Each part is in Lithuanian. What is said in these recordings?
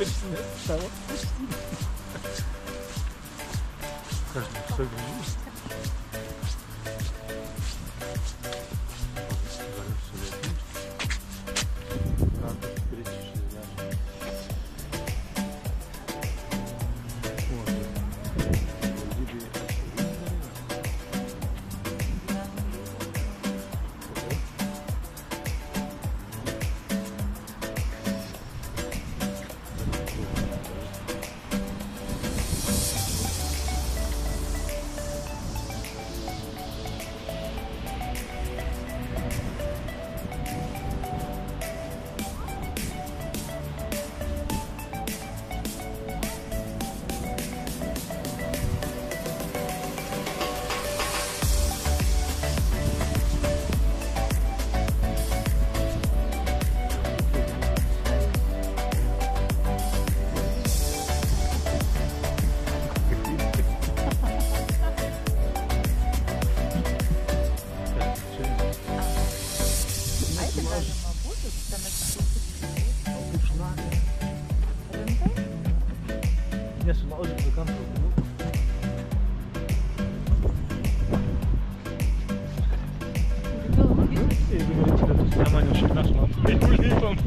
pirštinės savo. Kažkaip savinis. Nesulaužyt vaikam traukimu. Jeigu nereikėtų, ne man jau šitą šlapą. Jeigu lypam.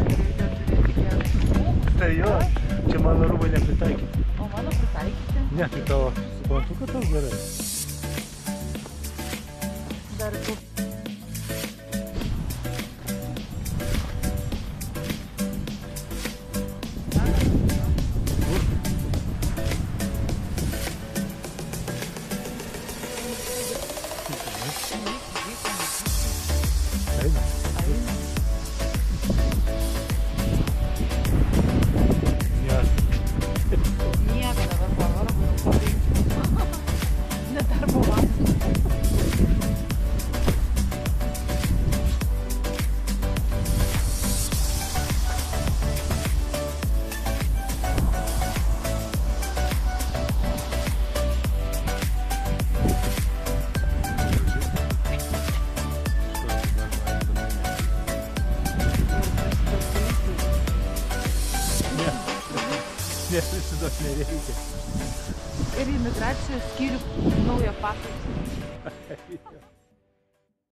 Tai jo, čia mano rūbai nepritaikyti. O mano pritaikyti? Ne, tai tavo suprantu, kad tau gerai. Dar tu. Nesusiduos nereikia. Ir imigracijos skyrių naują pasą.